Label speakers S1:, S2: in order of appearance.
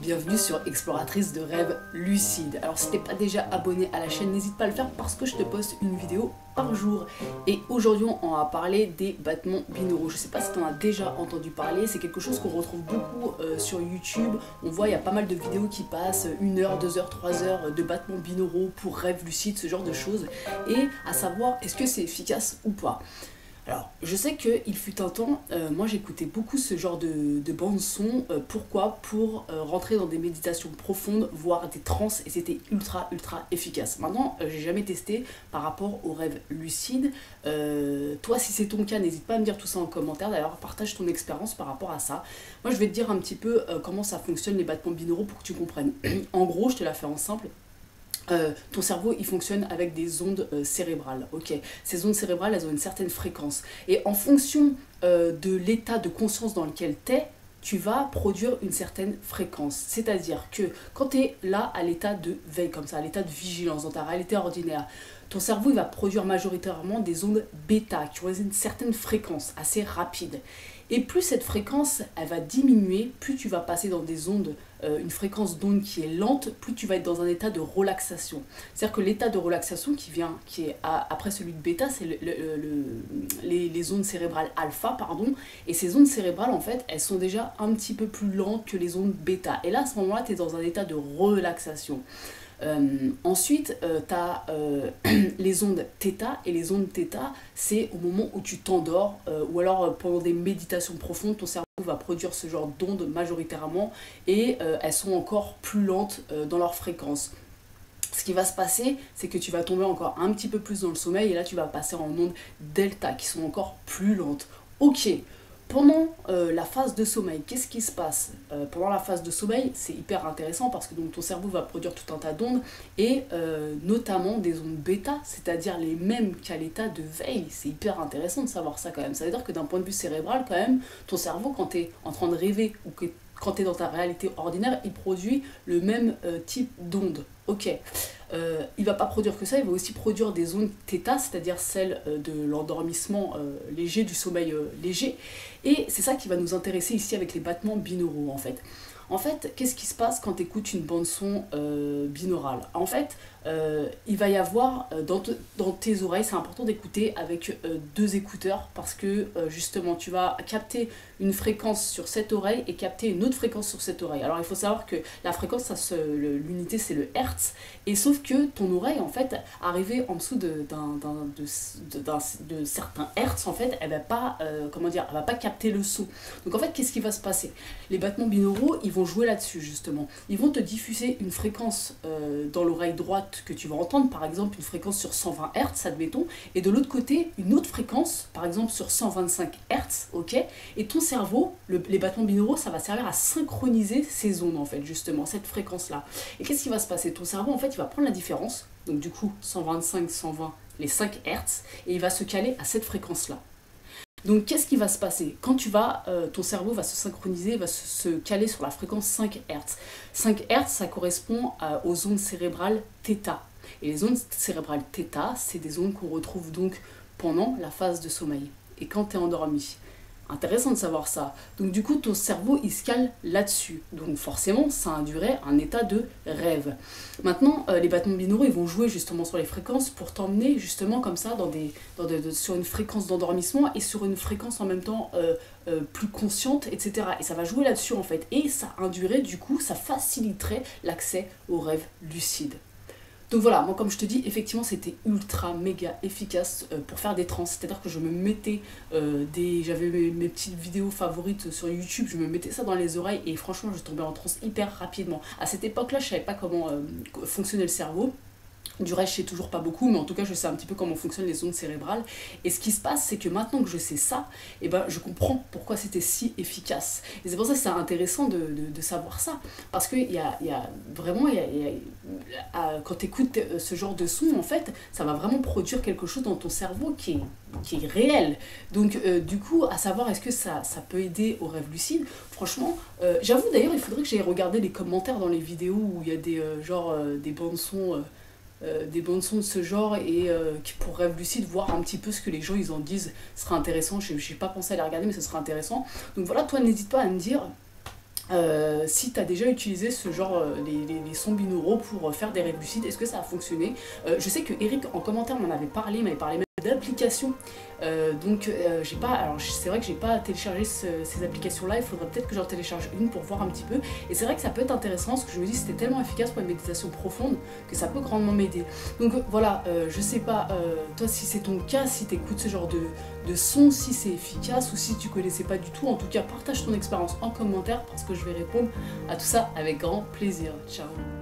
S1: Bienvenue sur Exploratrice de rêves lucides. Alors si t'es pas déjà abonné à la chaîne, n'hésite pas à le faire parce que je te poste une vidéo par jour. Et aujourd'hui on va parler des battements binauraux. Je sais pas si tu en as déjà entendu parler, c'est quelque chose qu'on retrouve beaucoup sur YouTube. On voit il y a pas mal de vidéos qui passent 1 heure, 2 heures, 3 heures de battements binauraux pour rêves lucides, ce genre de choses. Et à savoir est-ce que c'est efficace ou pas. Alors, je sais qu'il fut un temps, moi j'écoutais beaucoup ce genre de bande-son. Pourquoi? Pour rentrer dans des méditations profondes, voire des transes, et c'était ultra efficace. Maintenant, j'ai jamais testé par rapport aux rêves lucides. Toi, si c'est ton cas, n'hésite pas à me dire tout ça en commentaire. D'ailleurs, partage ton expérience par rapport à ça. Moi, je vais te dire un petit peu comment ça fonctionne les battements binauraux pour que tu comprennes. En gros, je te la fais en simple. Ton cerveau il fonctionne avec des ondes cérébrales, ok. Ces ondes cérébrales elles ont une certaine fréquence et en fonction de l'état de conscience dans lequel tu es, tu vas produire une certaine fréquence. C'est-à-dire que quand tu es là à l'état de veille comme ça, à l'état de vigilance dans ta réalité ordinaire, ton cerveau il va produire majoritairement des ondes bêta qui ont une certaine fréquence assez rapide. Et plus cette fréquence elle va diminuer, plus tu vas passer dans des ondes, une fréquence d'onde qui est lente, plus tu vas être dans un état de relaxation. C'est-à-dire que l'état de relaxation qui est après celui de bêta, c'est les ondes cérébrales alpha, pardon. Et ces ondes cérébrales, en fait, elles sont déjà un petit peu plus lentes que les ondes bêta. Et là, à ce moment-là, tu es dans un état de relaxation. Ensuite, tu as les ondes θ, et les ondes θ, c'est au moment où tu t'endors, ou alors pendant des méditations profondes, ton cerveau va produire ce genre d'ondes majoritairement, et elles sont encore plus lentes dans leur fréquence. Ce qui va se passer, c'est que tu vas tomber encore un petit peu plus dans le sommeil, et là tu vas passer en ondes delta, qui sont encore plus lentes. Ok. Pendant la phase de sommeil, qu'est-ce qui se passe? Pendant la phase de sommeil, c'est hyper intéressant parce que donc, ton cerveau va produire tout un tas d'ondes et notamment des ondes bêta, c'est-à-dire les mêmes qu'à l'état de veille. C'est hyper intéressant de savoir ça quand même. Ça veut dire que d'un point de vue cérébral quand même, ton cerveau quand tu es en train de rêver ou que quand tu es dans ta réalité ordinaire, il produit le même type d'ondes. Ok, il va pas produire que ça, il va aussi produire des ondes θ, c'est-à-dire celles de l'endormissement léger, du sommeil léger. Et c'est ça qui va nous intéresser ici avec les battements binauraux en fait. En fait, qu'est-ce qui se passe quand tu écoutes une bande-son binaurale? En fait, il va y avoir dans tes oreilles, c'est important d'écouter avec 2 écouteurs parce que justement, tu vas capter une fréquence sur cette oreille et capter une autre fréquence sur cette oreille. Alors, il faut savoir que la fréquence, l'unité, c'est le Hertz. Et sauf que ton oreille, en fait, arrivée en dessous de certains Hertz, en fait, elle va pas, elle va pas capter le son. Donc, en fait, qu'est-ce qui va se passer? Les battements binauraux, ils vont jouer là-dessus, justement. Ils vont te diffuser une fréquence dans l'oreille droite que tu vas entendre, par exemple, une fréquence sur 120 Hz, admettons, et de l'autre côté, une autre fréquence, par exemple, sur 125 Hz, ok? Et ton cerveau, les battements binauraux, ça va servir à synchroniser ces ondes, en fait, justement, cette fréquence-là. Et qu'est-ce qui va se passer? Ton cerveau, en fait, il va prendre la différence, donc du coup, 125, 120, les 5 Hz, et il va se caler à cette fréquence-là. Donc, qu'est-ce qui va se passer? Quand ton cerveau va se synchroniser, va se caler sur la fréquence 5 Hz. 5 Hz, ça correspond aux ondes cérébrales θ. Et les ondes cérébrales θ, c'est des ondes qu'on retrouve donc pendant la phase de sommeil. Et quand tu es endormi. Intéressant de savoir ça. Donc du coup, ton cerveau, il se cale là-dessus. Donc forcément, ça induirait un état de rêve. Maintenant, les battements binauraux, ils vont jouer justement sur les fréquences pour t'emmener justement comme ça sur une fréquence d'endormissement et sur une fréquence en même temps plus consciente, etc. Et ça va jouer là-dessus en fait. Et ça induirait du coup, ça faciliterait l'accès aux rêves lucides. Donc voilà, moi comme je te dis, effectivement c'était ultra méga efficace pour faire des trans. C'est-à-dire que je me mettais j'avais mes petites vidéos favorites sur YouTube, je me mettais ça dans les oreilles et franchement je tombais en transe hyper rapidement. À cette époque-là, je savais pas comment fonctionnait le cerveau. Du reste, je sais toujours pas beaucoup, mais en tout cas, je sais un petit peu comment fonctionnent les ondes cérébrales. Et ce qui se passe, c'est que maintenant que je sais ça, eh ben, je comprends pourquoi c'était si efficace. Et c'est pour ça que c'est intéressant de savoir ça. Parce que quand tu écoutes ce genre de son, en fait, ça va vraiment produire quelque chose dans ton cerveau qui est réel. Donc, du coup, à savoir, est-ce que ça peut aider au rêve lucide? Franchement, j'avoue d'ailleurs, il faudrait que j'aille regarder les commentaires dans les vidéos où il y a des bandes-sons... des bandes son de ce genre et pour rêve lucide, voir un petit peu ce que les gens ils en disent, ce serait intéressant. J'ai pas pensé à les regarder, mais ce serait intéressant. Donc voilà, toi n'hésite pas à me dire si tu as déjà utilisé ce genre, les sons binauraux pour faire des rêves lucides, est-ce que ça a fonctionné? Je sais que Eric en commentaire m'en avait parlé, il m'avait parlé même d'applications, donc j'ai pas, alors c'est vrai que j'ai pas téléchargé ces applications là, il faudrait peut-être que j'en télécharge une pour voir un petit peu, et c'est vrai que ça peut être intéressant parce que je me dis que c'était tellement efficace pour une méditation profonde que ça peut grandement m'aider. Donc voilà, je sais pas toi si c'est ton cas, si t'écoutes ce genre de son, si c'est efficace ou si tu connaissais pas du tout, en tout cas partage ton expérience en commentaire parce que je vais répondre à tout ça avec grand plaisir. Ciao.